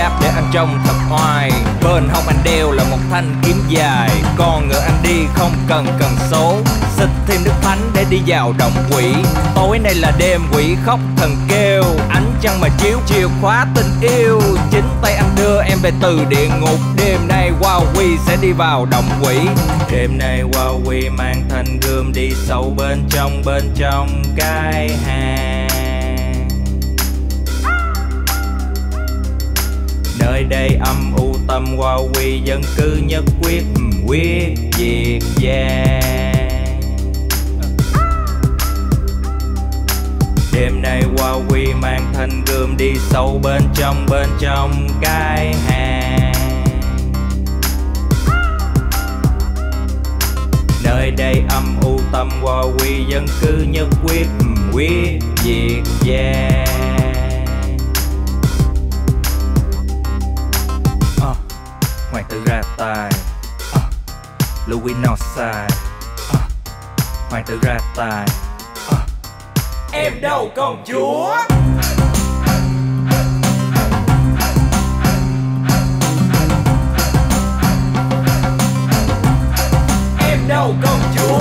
giáp để anh trông thật oai. Bên hông anh đeo là một thanh kiếm dài. Con ngựa anh đi không cần số. Xịt thêm nước thánh để đi vào động quỷ. Tối nay là đêm quỷ khóc thần kêu. Ánh trăng mà chiếu chìa khóa tình yêu. Chính tay anh đưa em về từ địa ngục. Đêm nay Wowie sẽ đi vào động quỷ. Đêm nay Wowie mang thanh gươm đi sâu bên trong cái hang. Nơi đây âm u tâm Wowie dân cư nhất quyết diệt giang. Đêm nay Wowie mang thanh gươm đi sâu bên trong cái hang. Nơi đây âm u tâm Wowie dân cư nhất quyết diệt giang. Hoàng tử ra tay, Louis Northside. Hoàng tử ra tay, em đâu công chúa. Em đâu công chúa.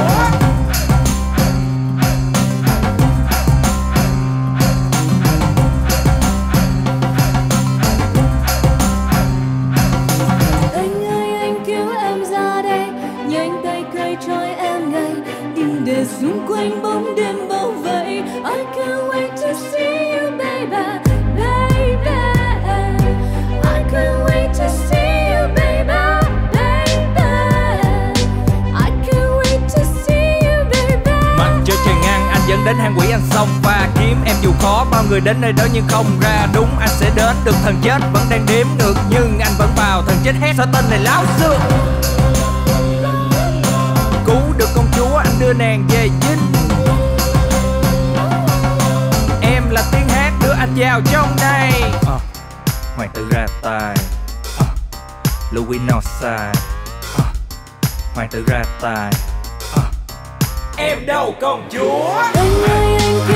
Anh ơi anh cứu em ra đây, nhanh tay cây trói em ngay, đừng để xung quanh bóng đêm bao vây. I can't wait to see you baby, baby. I can't wait to see you baby, baby. I can't wait to see you baby. Mặc cho trời ngang anh dẫn đến hang quỷ anh xông và kiếm em dù khó bao người đến nơi đó nhưng không ra. Đúng anh sẽ đến được thần chết vẫn đang đếm ngược nhưng anh vẫn vào thần chết hét sao tên này láo xương. Cứu được công chúa anh đưa nàng về dinh. Em là tiếng hát đưa anh vào trong đây. Hoàng tử ra tay, Louis Northside. Hoàng tử ra tay, em đâu công chúa. Anh ơi anh